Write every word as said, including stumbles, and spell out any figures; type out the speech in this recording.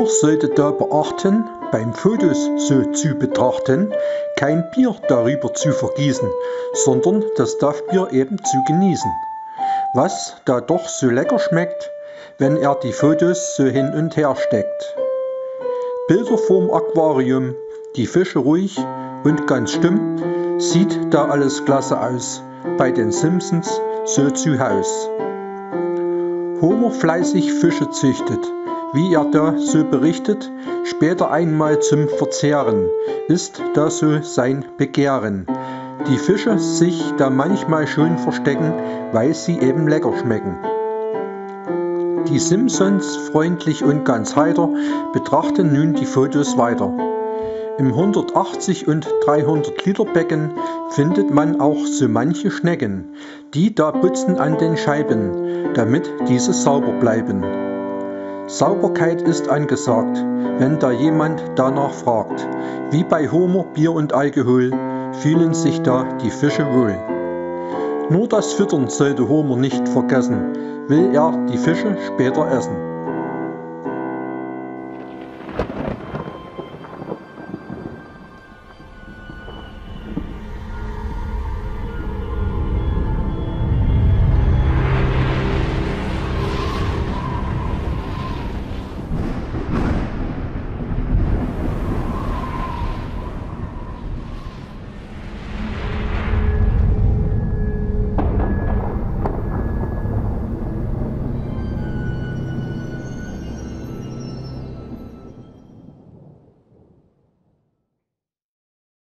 Homer sollte da beachten, beim Fotos so zu betrachten, kein Bier darüber zu vergießen, sondern das Duffbier eben zu genießen. Was da doch so lecker schmeckt, wenn er die Fotos so hin und her steckt. Bilder vorm Aquarium, die Fische ruhig und ganz stumm, sieht da alles klasse aus, bei den Simpsons so zu Haus. Homer fleißig Fische züchtet, wie er da so berichtet, später einmal zum Verzehren, ist da so sein Begehren. Die Fische sich da manchmal schon verstecken, weil sie eben lecker schmecken. Die Simpsons, freundlich und ganz heiter, betrachten nun die Fotos weiter. Im hundertachtzig und dreihundert Liter Becken findet man auch so manche Schnecken, die da putzen an den Scheiben, damit diese sauber bleiben. Sauberkeit ist angesagt, wenn da jemand danach fragt. Wie bei Homer, Bier und Alkohol fühlen sich da die Fische wohl. Nur das Füttern sollte Homer nicht vergessen, will er die Fische später essen.